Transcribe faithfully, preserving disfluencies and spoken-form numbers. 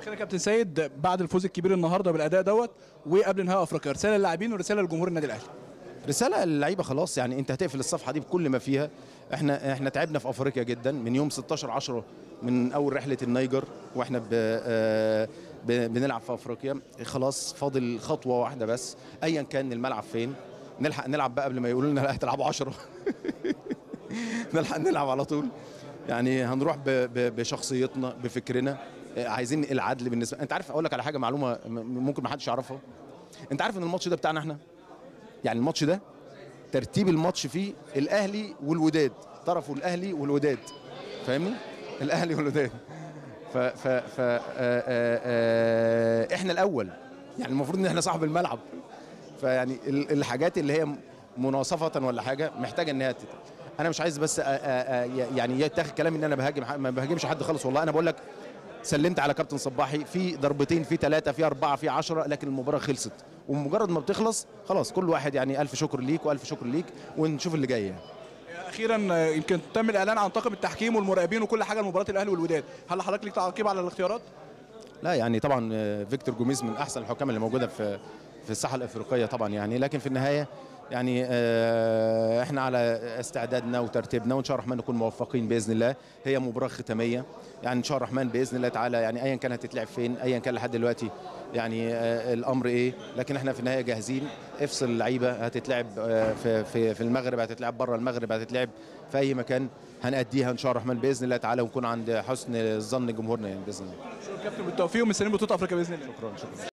اخيرا يا كابتن سيد، بعد الفوز الكبير النهارده بالاداء دوت وقبل نهائي افريقيا، رساله للاعبين ورساله لجمهور النادي الاهلي. رساله للعيبه خلاص، يعني انت هتقفل الصفحه دي بكل ما فيها. احنا احنا تعبنا في افريقيا جدا من يوم ستاشر عشرة من اول رحله النيجر، واحنا ب ب بنلعب في افريقيا. خلاص فاضل خطوه واحده بس، ايا كان الملعب فين نلحق نلعب بقى قبل ما يقولوا لنا لا هتلعبوا عشرة. نلحق نلعب على طول. يعني هنروح ب ب بشخصيتنا بفكرنا، عايزين العدل. بالنسبه انت عارف، اقول لك على حاجه معلومه ممكن ما حدش يعرفها. انت عارف ان الماتش ده بتاعنا احنا؟ يعني الماتش ده ترتيب الماتش فيه الاهلي والوداد، طرفه الاهلي والوداد، فاهمني؟ الاهلي والوداد. ف ف ف آآ آآ احنا الاول، يعني المفروض ان احنا صاحب الملعب. فيعني الحاجات اللي هي مناصفه ولا حاجه محتاجه ان هي تت... انا مش عايز بس آآ آآ يعني يتاخد كلام ان انا بهاجم، ما بهاجمش حد خالص والله. انا بقول لك سلمت على كابتن صباحي في ضربتين، في ثلاثه، في اربعه، في عشرة، لكن المباراه خلصت، ومجرد ما بتخلص خلاص كل واحد يعني الف شكر ليك والف شكر ليك، ونشوف اللي جاي يعني. اخيرا يمكن تم الاعلان عن طاقم التحكيم والمراقبين وكل حاجه لمباراه الاهلي والوداد، هل حضرتك ليك تعقيب على الاختيارات؟ لا يعني طبعا فيكتور جوميز من احسن الحكام اللي موجوده في في الساحه الافريقيه طبعا يعني، لكن في النهايه يعني احنا على استعدادنا وترتيبنا، وان شاء الله الرحمن نكون موفقين باذن الله. هي مباراه ختاميه يعني، ان شاء الله الرحمن باذن الله تعالى، يعني ايا كان هتتلعب فين، ايا كان لحد دلوقتي يعني الامر ايه، لكن احنا في النهايه جاهزين. افصل اللعيبه، هتتلعب في في في المغرب، هتتلعب بره المغرب، هتتلعب في اي مكان، هنأديها ان شاء الله الرحمن باذن الله تعالى، ونكون عند حسن ظن جمهورنا يعني باذن الله. شكرا كابتن، بالتوفيق ومستنيين بطوله افريقيا باذن الله. شكرا شكرا.